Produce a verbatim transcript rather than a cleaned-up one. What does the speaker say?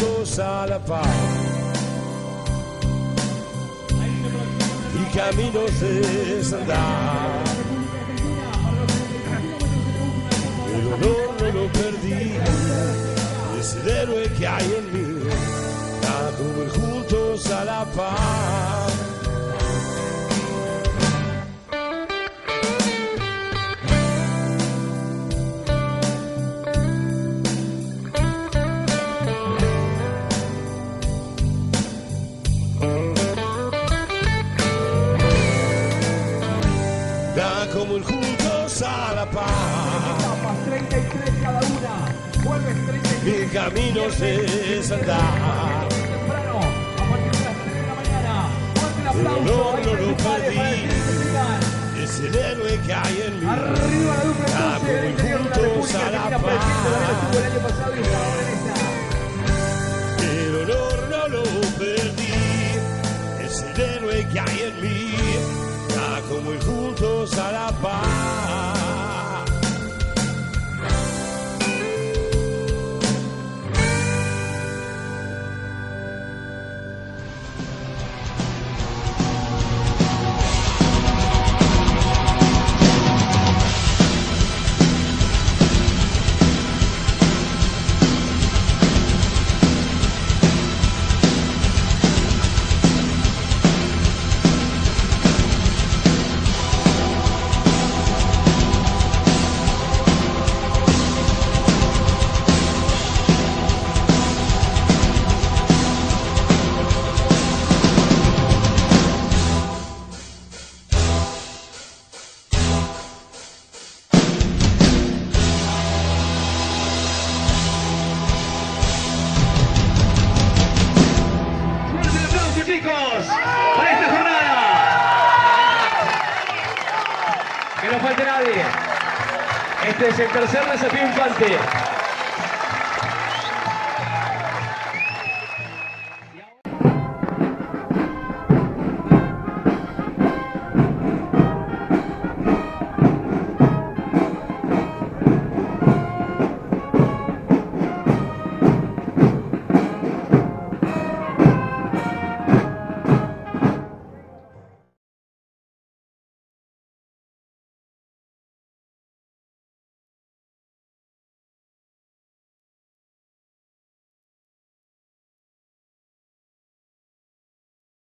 juntos a la paz y caminos de desandar. El honor no lo perdí, es el héroe que hay en mí, a comer juntos a la paz. Como el juntos a la paz, treinta y tres cada una, jueves treinta y tres. mil caminos de andar. Temprano, a partir de las tres de la mañana, fuerte el aplauso. No, no ahí lo para perdí, que es el héroe que hay en mí. arriba la dupla Ah, entonces del interior de la juntos República a la Argentina, presente, paz. la estuvo el año pasado y está ahora en esta. El honor no lo perdí, es el héroe que hay en mí, ah, como el juntos a la paz. Chicos, para esta jornada, que no falte nadie. Este es el tercer desafío infante.